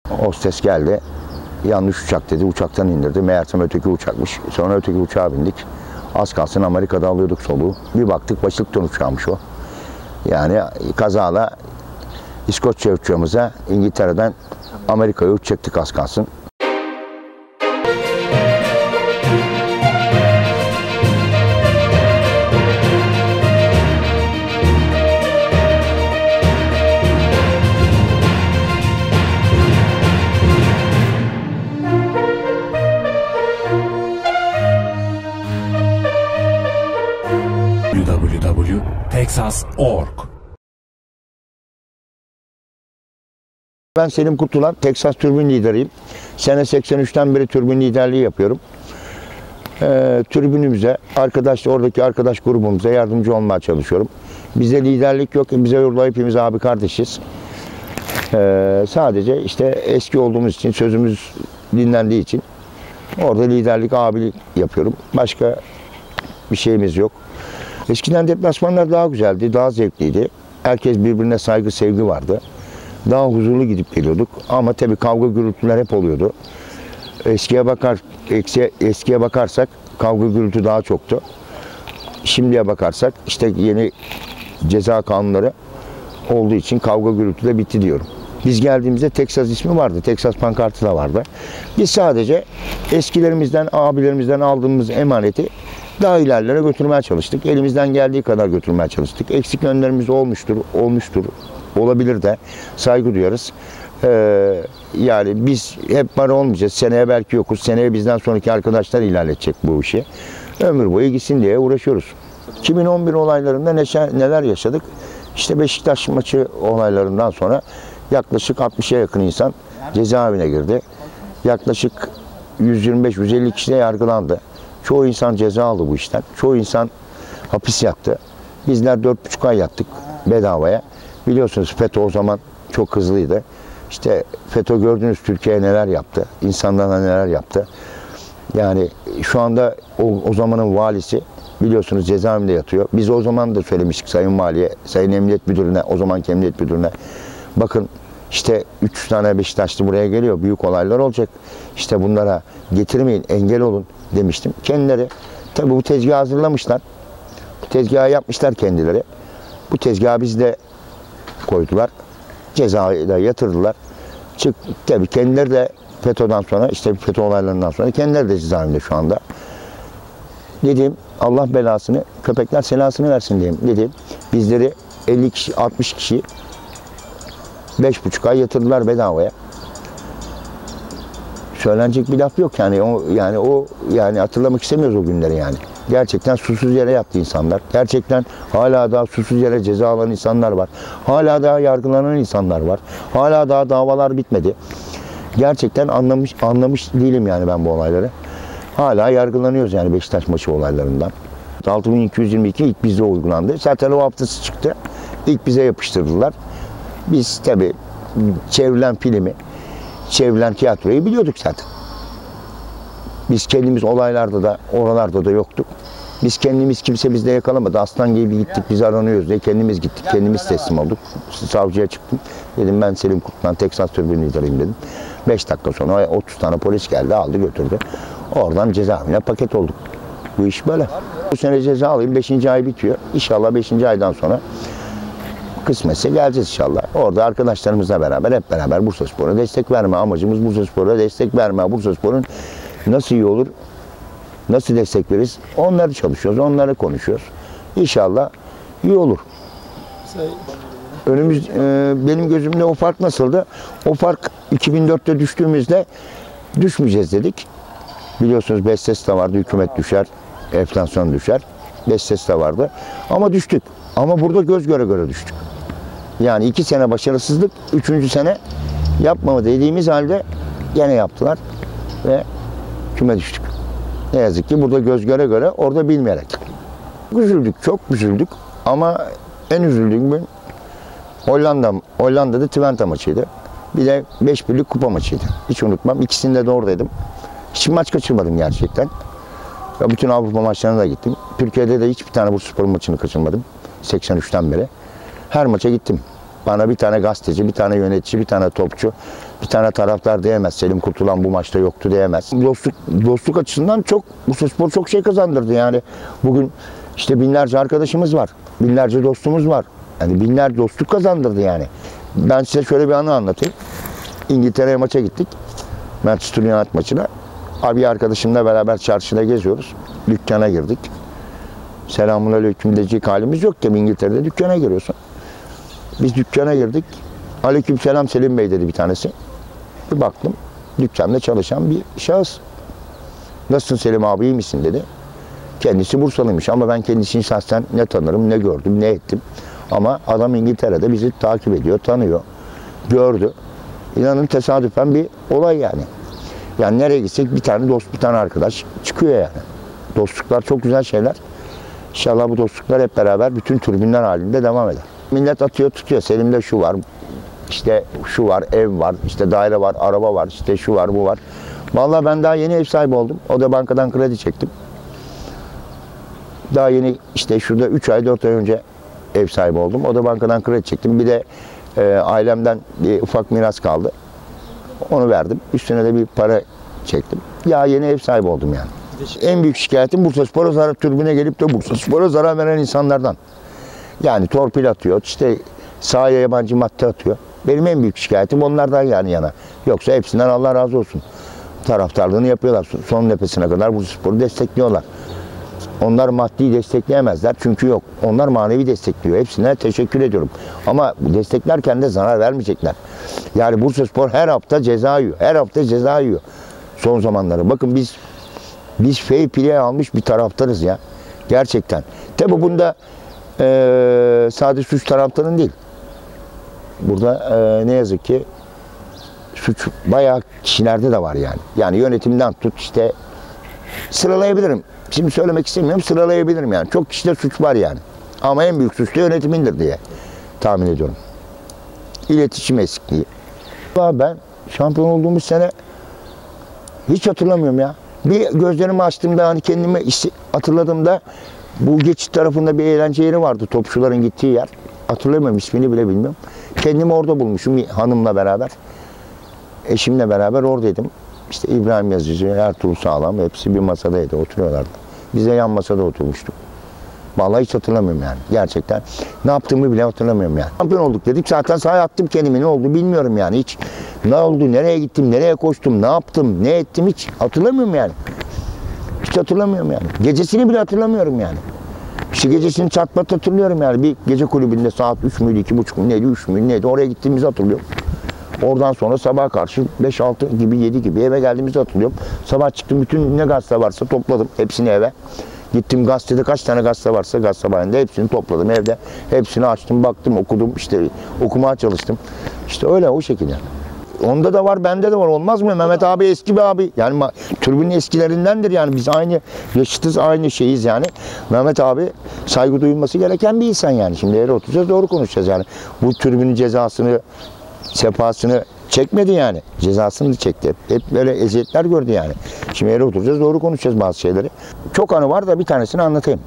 Hostes geldi. Yanlış uçak dedi. Uçaktan indirdi. Meğersem öteki uçakmış. Sonra öteki uçağa bindik. Az kalsın Amerika'da alıyorduk soluğu. Bir baktık Washington uçağımış o. Yani kazala İskoçya uçağımıza İngiltere'den Amerika'ya uçacaktık az kalsın. www.texas.org. Ben Selim Kutlular, Texas türbin lideriyim. Sene 83'ten beri türbin liderliği yapıyorum. Türbünümüze, oradaki arkadaş grubumuza yardımcı olmaya çalışıyorum. Bize liderlik yok, bize orada hepimiz abi kardeşiz. Sadece işte eski olduğumuz için, sözümüz dinlendiği için orada liderlik, abilik yapıyorum. Başka bir şeyimiz yok. Eskiden deplasmanlar daha güzeldi, daha zevkliydi. Herkes birbirine saygı, sevgi vardı. Daha huzurlu gidip geliyorduk. Ama tabii kavga gürültüler hep oluyordu. Eskiye bakarsak kavga gürültü daha çoktu. Şimdiye bakarsak işte yeni ceza kanunları olduğu için kavga gürültü de bitti diyorum. Biz geldiğimizde Texas ismi vardı. Texas pankartı da vardı. Biz sadece eskilerimizden, abilerimizden aldığımız emaneti daha ilerlere götürmeye çalıştık. Elimizden geldiği kadar götürmeye çalıştık. Eksik yönlerimiz olmuştur. Olabilir de saygı duyarız. Yani biz hep var olmayacağız. Seneye belki yokuz. Seneye bizden sonraki arkadaşlar ilerletecek bu işi. Ömür boyu gitsin diye uğraşıyoruz. 2011 olaylarında neler yaşadık? İşte Beşiktaş maçı olaylarından sonra yaklaşık 60'a yakın insan cezaevine girdi. Yaklaşık 125-150 kişi de yargılandı. Çoğu insan ceza aldı bu işten. Çoğu insan hapis yattı. Bizler 4,5 ay yattık bedavaya. Biliyorsunuz FETÖ o zaman çok hızlıydı. İşte FETÖ gördünüz Türkiye'ye neler yaptı. İnsanlara neler yaptı. Yani şu anda o zamanın valisi biliyorsunuz cezaevinde yatıyor. Biz o zaman da söylemiştik Sayın Valiye, Sayın Emniyet Müdürü'ne, o zamanki Emniyet Müdürü'ne. Bakın işte 3 tane Beşiktaşlı buraya geliyor. Büyük olaylar olacak. İşte bunlara getirmeyin, engel olun demiştim. Kendileri tabii bu tezgahı hazırlamışlar. Bu tezgahı yapmışlar kendileri. Bu tezgahı bizde koydular. Cezayı da yatırdılar. Tabii kendileri de FETÖ'den sonra, işte FETÖ olaylarından sonra kendileri de cezaevinde şu anda. Dedim Allah belasını, köpekler selasını versin diyeyim. Dedim bizleri 50 kişi, 60 kişi 5,5 ay yatırdılar bedavaya. Söylenecek bir laf yok yani hatırlamak istemiyoruz o günleri yani. Gerçekten susuz yere yattı insanlar. Gerçekten hala daha susuz yere ceza alan insanlar var. Hala daha yargılanan insanlar var. Hala daha davalar bitmedi. Gerçekten anlamış değilim yani ben bu olayları. Hala yargılanıyoruz yani Beşiktaş maçı olaylarından. 6222 ilk bize uygulandı. Zaten o haftası çıktı. İlk bize yapıştırdılar. Biz tabii çevrilen filmi, çevrilen tiyatroyu biliyorduk zaten. Biz kendimiz olaylarda da, oralarda da yoktuk. Biz kendimiz, kimse bizde yakalamadı. Aslan gibi gittik, biz aranıyoruz diye kendimiz gittik, kendimiz teslim olduk. Savcıya çıktım. Dedim ben Selim Kutlu'dan Texas türbin lideriyim dedim. 5 dakika sonra 30 tane polis geldi, aldı götürdü. Oradan cezaevine paket olduk. Bu iş böyle. Bu sene ceza alayım, 5. ay bitiyor. İnşallah 5. aydan sonra kısmetse geleceğiz inşallah. Orada arkadaşlarımızla beraber, hep beraber Bursaspor'a destek verme. Amacımız Bursaspor'a destek verme. Bursaspor'un nasıl iyi olur, nasıl destek veririz? Onları çalışıyoruz, onları konuşuyoruz. İnşallah iyi olur. Benim gözümde o fark nasıldı? O fark 2004'te düştüğümüzde düşmeyeceğiz dedik. Biliyorsunuz 5 ses de vardı, hükümet düşer, enflasyon düşer. 5 ses de vardı. Ama düştük. Ama burada göz göre göre düştük. Yani 2 sene başarısızlık, 3. sene yapmama dediğimiz halde gene yaptılar ve küme düştük. Ne yazık ki burada göz göre göre, orada bilmeyerek. Üzüldük, çok üzüldük ama en üzüldüğüm gün Hollanda'da Twente maçıydı. Bir de 5-1'lik kupa maçıydı. Hiç unutmam. İkisinde de oradaydım. Hiç maç kaçırmadım gerçekten. Ve bütün Avrupa maçlarına da gittim. Türkiye'de de hiçbir tane Bursaspor maçını kaçırmadım. 83'ten beri. Her maça gittim. Bana bir tane gazeteci, bir tane yönetici, bir tane topçu, bir tane taraftar diyemez. Selim Kurtulan bu maçta yoktu diyemez. Dostluk açısından Bursaspor çok şey kazandırdı yani. Bugün işte binlerce arkadaşımız var. Binlerce dostumuz var. Yani binlerce dostluk kazandırdı yani. Ben size şöyle bir anı anlatayım. İngiltere'ye maça gittik. Manchester United maçına. Abi arkadaşımla beraber çarşıda geziyoruz. Dükkana girdik. Selamünaleyküm diyecek halimiz yok ki İngiltere'de dükkana giriyorsun. Biz dükkana girdik. Aleykümselam Selim Bey dedi bir tanesi. Bir baktım dükkanda çalışan bir şahıs. Nasılsın Selim abi, iyi misin dedi. Kendisi Bursalıymış ama ben kendisini şahsen ne tanırım, ne gördüm, ne ettim. Ama adam İngiltere'de bizi takip ediyor, tanıyor, gördü. İnanın tesadüfen bir olay yani. Yani nereye gitsek bir tane dost, bir tane arkadaş çıkıyor yani. Dostluklar çok güzel şeyler. İnşallah bu dostluklar hep beraber bütün tribünler halinde devam eder. Millet atıyor tutuyor. Selim'de şu var, işte şu var, ev var, işte daire var, araba var, işte şu var, bu var. Vallahi ben daha yeni ev sahibi oldum. O da bankadan kredi çektim. Daha yeni işte şurada 3 ay 4 ay önce ev sahibi oldum. O da bankadan kredi çektim. Bir de ailemden bir ufak miras kaldı. Onu verdim. Üstüne de bir para çektim. Ya yeni ev sahibi oldum yani. En büyük şikayetim Bursaspor'a zarar, tribüne gelip de Bursaspor'a zarar veren insanlardan. Yani torpil atıyor, işte sahaya yabancı madde atıyor. Benim en büyük şikayetim onlardan yani yana. Yoksa hepsinden Allah razı olsun. Taraftarlığını yapıyorlar. Son nefesine kadar Bursaspor'u destekliyorlar. Onlar maddi destekleyemezler çünkü yok. Onlar manevi destekliyor. Hepsine teşekkür ediyorum. Ama desteklerken de zarar vermeyecekler. Yani Bursaspor her hafta ceza yiyor. Her hafta ceza yiyor. Son zamanları. Bakın biz fair play almış bir taraftarız ya. Gerçekten. Tabi bunda sadece suç taraftarın değil. Burada ne yazık ki suç bayağı kişilerde de var yani. Yani yönetimden tut işte sıralayabilirim. Şimdi söylemek istemiyorum, sıralayabilirim yani. Çok kişide suç var yani. Ama en büyük suç da yönetimindir diye tahmin ediyorum. İletişim eksikliği. Ben şampiyon olduğumuz sene hiç hatırlamıyorum ya. Bir gözlerimi açtığımda hani kendimi hatırladığımda bu geçit tarafında bir eğlence yeri vardı. Topçuların gittiği yer. Hatırlamıyorum, ismini bile bilmiyorum. Kendimi orada bulmuşum hanımla beraber. Eşimle beraber oradaydım. İşte İbrahim Yazıcı, Ertuğrul Sağlam hepsi bir masadaydı, oturuyorlardı. Biz de yan masada oturmuştuk. Vallahi hiç hatırlamıyorum yani. Gerçekten ne yaptığımı bile hatırlamıyorum yani. Şampiyon olduk dedik. Zaten sahaya attım kendimi. Ne oldu bilmiyorum yani. Hiç ne oldu, nereye gittim, nereye koştum, ne yaptım, ne ettim hiç hatırlamıyorum yani. Hiç hatırlamıyorum yani. Gecesini bile hatırlamıyorum yani. İşte gecesini çatpat hatırlıyorum yani. Bir gece kulübünde saat 3 müydü, 2.30 mu neydi, 3 müydü neydi oraya gittiğimizi hatırlıyorum. Oradan sonra sabaha karşı 5-6 gibi 7 gibi eve geldiğimizi hatırlıyorum. Sabah çıktım, bütün ne gazete varsa topladım hepsini eve. Gittim gazetede kaç tane gazete varsa gazete bayında hepsini topladım evde. Hepsini açtım, baktım, okudum, işte okumaya çalıştım. İşte öyle o şekilde. Onda da var, bende de var. Olmaz mı? Mehmet abi eski bir abi. Yani tribünün eskilerindendir yani. Biz aynı yaşıtız, aynı şeyiz yani. Mehmet abi saygı duyulması gereken bir insan yani. Şimdi eğer oturacağız doğru konuşacağız yani. Bu tribünün cezasını, sefasını çekmedi yani. Cezasını da çekti. Hep böyle eziyetler gördü yani. Şimdi eğer oturacağız doğru konuşacağız bazı şeyleri. Çok anı var da bir tanesini anlatayım.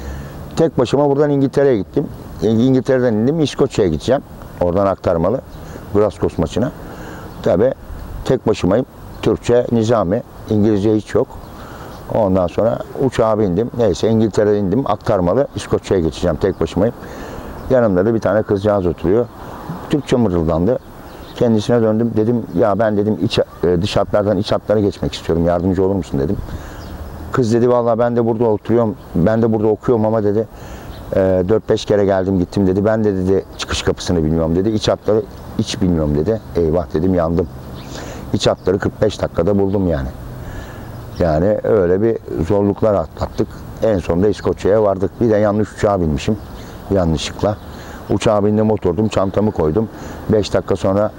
Tek başıma buradan İngiltere'ye gittim. İngiltere'den indim, İskoçya'ya gideceğim. Oradan aktarmalı. Glasgow maçına. Tabii tek başımayım. Türkçe, nizami, İngilizce hiç yok. Ondan sonra uçağa bindim. Neyse İngiltere'de indim. Aktarmalı İskoçya'ya geçeceğim. Tek başımayım. Yanımda da bir tane kızcağız oturuyor. Türkçe mırıldandı. Kendisine döndüm. Dedim ya ben dedim dış hatlardan iç hatlara geçmek istiyorum. Yardımcı olur musun dedim. Kız dedi vallahi ben de burada oturuyorum. Ben de burada okuyorum ama dedi 4-5 kere geldim gittim dedi. Ben de dedi çıkış kapısını bilmiyorum dedi. İç hatları hiç bilmiyorum dedi. Eyvah dedim yandım. İç hatları 45 dakikada buldum yani. Yani öyle bir zorluklar atlattık. En sonunda İskoçya'ya vardık. Bir de yanlış uçağa binmişim. Yanlışlıkla. Uçağa bindim, oturdum, çantamı koydum. 5 dakika sonra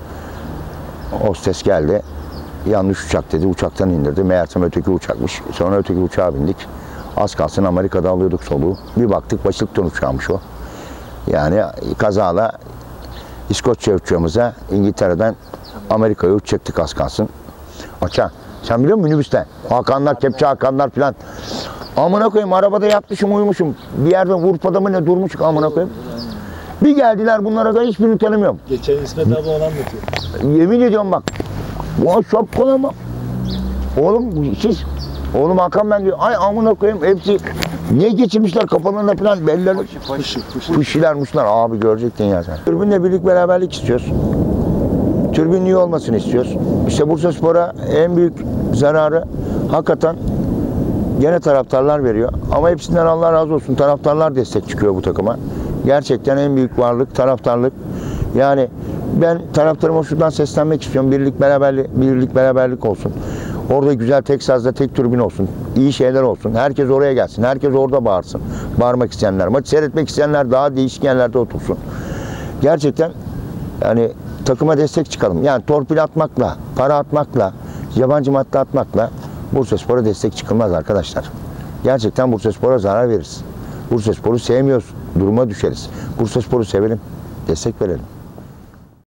hostes geldi. Yanlış uçak dedi. Uçaktan indirdi. Meğersem öteki uçakmış. Sonra öteki uçağa bindik. Az kalsın Amerika'da alıyorduk soluğu. Bir baktık Washington uçağımış o. Yani kazayla İskoçya uçağımıza İngiltere'den Amerika'ya uçacaktık az kalsın. Aça. Sen biliyor musun minibüsten? Hakanlar, Kepçe Hakanlar falan. Amına koyayım arabada yatmışım uyumuşum. Bir yerde Urfa'da mı ne durmuşum amına koyayım. Bir geldiler, bunlara da hiçbirini tanımıyorum. Geçen İsmet abi onu anlatıyor. Yemin ediyorum bak. Bu şapkalı mı? Oğlum siz, oğlum Hakan ben diyor. Ay amına koyayım, hepsi ne geçirmişler kafalarına falan, belleri. Fışilermişler abi, görecektin ya sen. Türbünle birlik beraberlik istiyoruz. Türbünün iyi olmasını istiyoruz. İşte Bursaspor'a en büyük zararı hakikaten gene taraftarlar veriyor. Ama hepsinden Allah razı olsun, taraftarlar destek çıkıyor bu takıma. Gerçekten en büyük varlık taraftarlık. Yani ben taraftarıma şuradan seslenmek istiyorum. Birlik beraberlik olsun. Orada güzel tek sazda tek türbün olsun. İyi şeyler olsun. Herkes oraya gelsin. Herkes orada bağırsın. Bağırmak isteyenler. Maçı seyretmek isteyenler daha değişik yerlerde otursun. Gerçekten yani takıma destek çıkalım. Yani torpil atmakla, para atmakla, yabancı madde atmakla Bursaspor'a destek çıkılmaz arkadaşlar. Gerçekten Bursaspor'a zarar veririz. Bursaspor'u sevmiyoruz. Duruma düşeriz. Bursaspor'u sevelim. Destek verelim.